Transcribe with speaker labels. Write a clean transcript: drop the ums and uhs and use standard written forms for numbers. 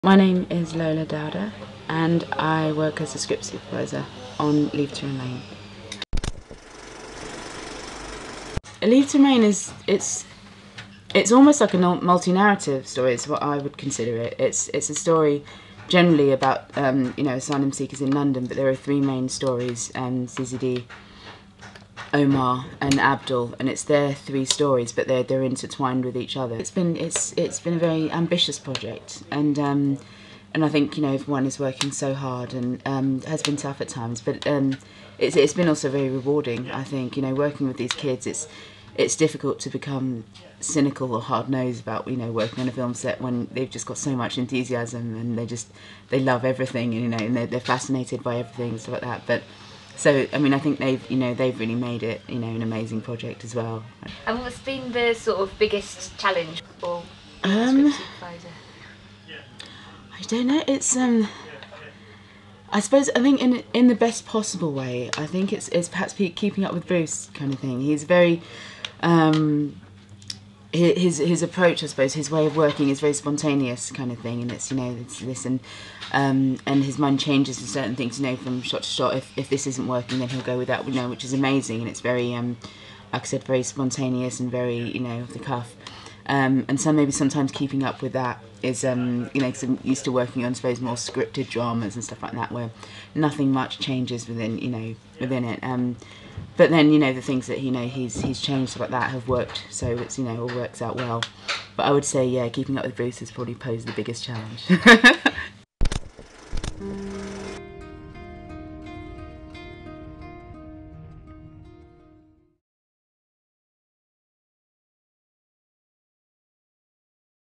Speaker 1: My name is Lola Dowda and I work as a script supervisor on Leave to Remain. Leave to Remain it's almost like a multi-narrative story. It's what I would consider it. It's a story generally about asylum seekers in London, but there are three main stories: Zizidi, Omar, and Abdul, and it's their three stories, but they're intertwined with each other. It's been a very ambitious project, and I think everyone is working so hard, and has been tough at times, but it's been also very rewarding. I think working with these kids, it's difficult to become cynical or hard-nosed about working on a film set when they've just got so much enthusiasm and they love everything, and they're fascinated by everything, stuff like that. But so I mean, I think they've really made it an amazing project as well.
Speaker 2: And what's been the sort of biggest challenge for script supervisor?
Speaker 1: I don't know. It's I think in the best possible way. I think it's perhaps keeping up with Bruce kind of thing. He's very his approach, I suppose, his way of working is very spontaneous kind of thing, and it's this and his mind changes to certain things from shot to shot. If this isn't working, then he'll go with that, which is amazing, and it's very like I said, very spontaneous and very off the cuff. And so maybe sometimes keeping up with that is, because I'm used to working on, I suppose, more scripted dramas and stuff like that, where nothing much changes within it. But then, the things that, he's changed, stuff like that, have worked, so it's, all works out well. But I would say, yeah, keeping up with Bruce has probably posed the biggest challenge.